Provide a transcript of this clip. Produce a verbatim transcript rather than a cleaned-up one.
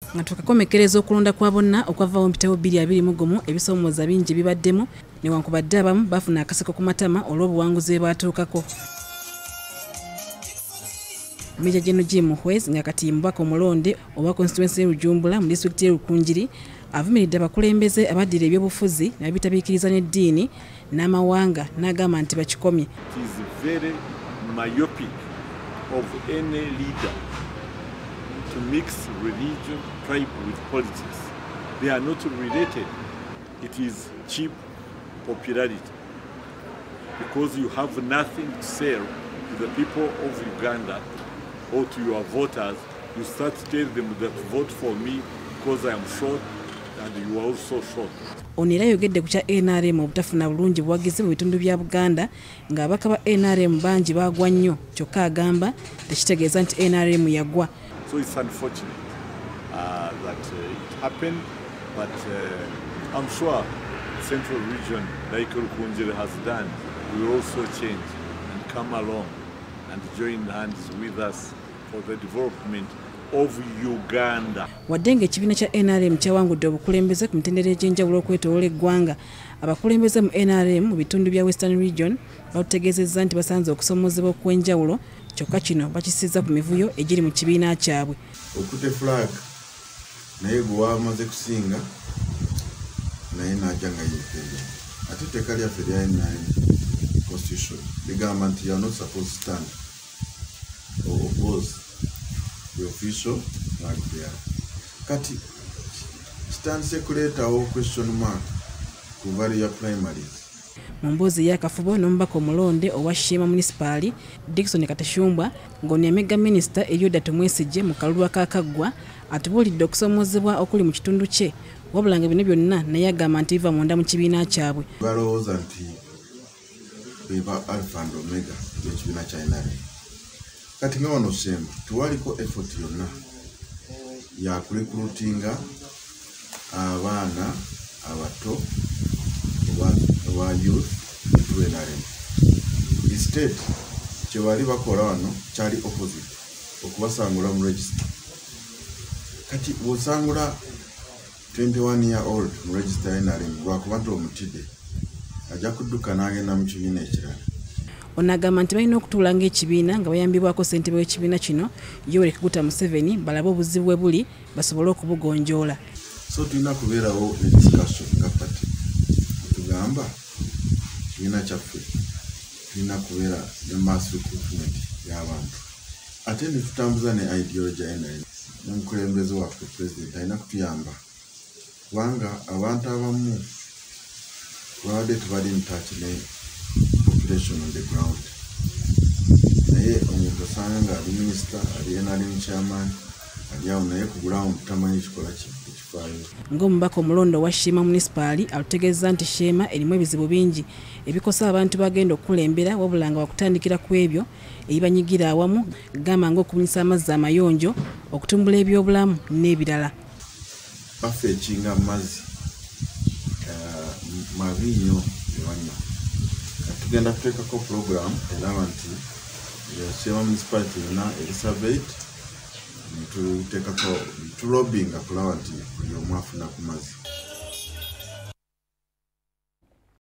nga tukakomekereza okulonda kwa bonna okwava mu bitabo bbiri abiri mu gumu ebisoomooza bingi bibaddemu newankubadde abamu bafuna akaseko ku matama olw'obuwanguzi bwe baatuukako. Meja General Jim Muhwezi nga kati mubaka omulonde owa constituency Rujumbura mu disitulikiti y'e Rukungiri avumiridde abakulembeze abaddira ebyobufuzi n'ebitabiikiriza n'eddiini n'amawanga n'agamba nti bakikomye. It is very myopic of any leader to mix religion, tribe with politics. They are not related. It is cheap popularity because you have nothing to sell to the people of Uganda or to your voters. You start to tell them that vote for me because I am short and you are also short. Ono era yogedde ku kya N R M obutafuna bulungi buwagizi mu bitundu bya Buganda ng'abaka ba N R M bangi bagwa nnyo kyokka agamba tekitegeeza nti N R M yagwa. So it's unfortunate uh, that uh, it happened, but uh, I'm sure Central Region, like Rukungiri has done, will also change and come along and join hands with us for the development of Uganda. Wadde ng'ekibiina kya N R M kyawangudde obukulembeze ku mitendera egy'enjawulo okwetooloola eggwanga, abakulembeze mu N R M mu bitundu bya Western Region bategeezezza nti basanze okusomoozebwa okw'enjawulo kyokka kino bakisizza ku mivuyo egiri mu kibiina kyabwe. Okute flag naye gwe wamaze kusinga naye n'ajja nga yeekeera. Ate etteeka lyaffe lya N R M constitution ligamba nti you are not supposed to stand or oppose the official flag bearer. Kati kitandise kuleetawo question mark ku various primaries. Mu mboozi y'akafubo n'omubaka omulonde owa Shima Municipal Dickson Kateshumbwa ng'ono yamega minisita Elioda Tumwesigye mu kalulu akaakaggwa atubuulidde okusomoozebwa okuli mu kitundu kye wabula nga bino byonna naye agamba nti biva munda mu kibiina kyabwe. Balowooza nti beba alpha and omega y'ekibiina kya N R M. Kati nga wano Semba tewaliko effort yonna ya kurekrutinga abaana abato wa youth to N R M. Instead, kye bali bakola wano kyali opposite okubasangula mu register. Kati bw'osangula twenty-one year old mu register N R M lwakuba nti omutidde ajja kudduka n'agenda mu kibiina ekirala. Ono agamba nti balina okutuula ng'ekibiina nga bayambibwako ssentebe w'ekibiina kino Yoweri Kaguta Museveni balabe obuzibu bwe buli basobole okubugonjoola. So tulina kubeerawo ne discussion nga party tugamba kibiina kyaffe tulina kubeera ne mass recruitment y'abantu ate ne tutambuza ne ideology ya N R M. N'omukulembeze waffe president alina kutuyamba kubanga abantu abamu babadde tebali in touch ne population on the ground. Naye omuntu osanga nga ali minisita ali N R M chairman ali awo naye ku ground tamanyi kikola kifaayo. Ng'omubaka omulondo wa Shima Municipal alutegeeza nti Shema erimu ebizibu bingi ebikosa abantu bagenda okukulembera wabula nga bakutandikira ku ebyo ebibanyigira awamu gamba ng'okubunyisa amazzi amayonjo okutumbula ebyobulamu n'ebirala. Bafeekinga amazzi mabi nnyo ewanywa. Tugenda kuteekako program eraba nti Shema Municipality yonna erisurveyed tuteekako tulobinga kulaba nti buli omu afuna ku mazzi.